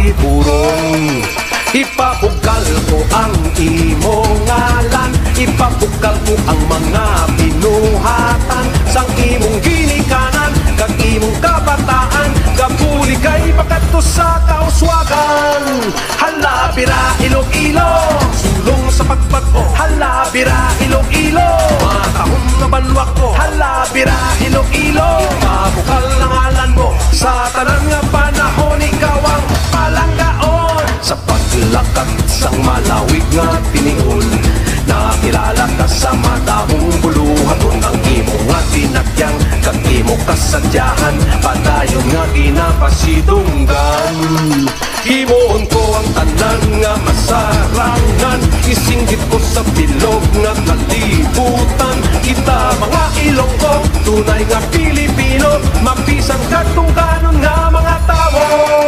burong. Ipabugal ko ang imong ngalan, ipabugal ko ang mga binuhatan sang imong ginikanan, kag imong kabataan, kapuli kay pagkadto sa kauswagan. Hala bira Iloilo, sulong sa pagbago. Hala bira Iloilo, matahong na banwa ko. Hala bira Iloilo, ipabugal ang ngalan mo sa tanan nga panahon, ikaw ang palanggaon. Sa paglakad sang malawig nga tiniol, nakilala ka sa madahong buluhaton. Ang imo nga tinakyang, kag imo kasadyahan, padayon nga ginapasidunggan. Himuon ko ang tanan nga masarangan, isinggit ko sa bilog nga kalibutan. Kita mga Ilonggo, tunay nga Pilipino, mapisan kadtong kanon nga mga tawo.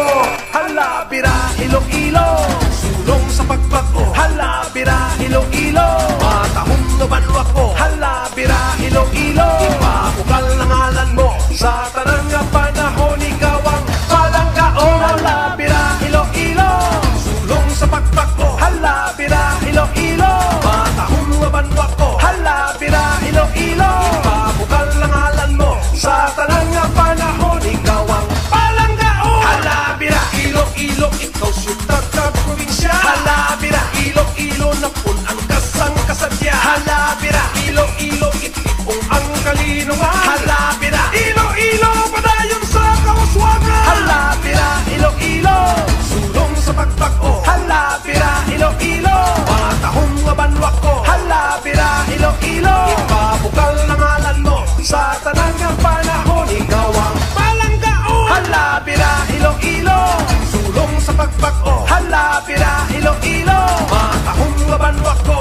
Hala bira Iloilo, sulong sa pagbago. Hala bira Iloilo, matahong na banwa ko. Hala bira Iloilo, ipabugal ang ngalan mo sa tanang nga panahon, ikaw ang palanggaon. Hala bira Iloilo, sulong sa pagbago. Hala bira Iloilo, matahong na banwa ko. Hala bira Iloilo, ipabugal ang ngalan mo sa tanang nga panahon, ikaw ang palanggaon. Hala bira Iloilo, ikaw syudad ka probinsya. Hala bira Iloilo, napun ang kasang kasadya. Hala bira Iloilo, itipong ang kalinungan. Hala bira Iloilo, padayon sa kauswagan. Hala bira Iloilo, sulong sa pagbago. Hala bira Iloilo, matahong nga banwa ko. Hala bira Iloilo, ipabugal ang ngalan mo sa tanang nga panahon, ikaw ang palanggaon. Hala bira Iloilo, sulong sa pagbago. Hala bira Iloilo, matahong nga banwa ko.